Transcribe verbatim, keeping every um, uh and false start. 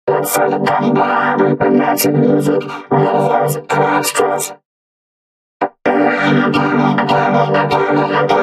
For the body behind and that's the music. Realize it extras.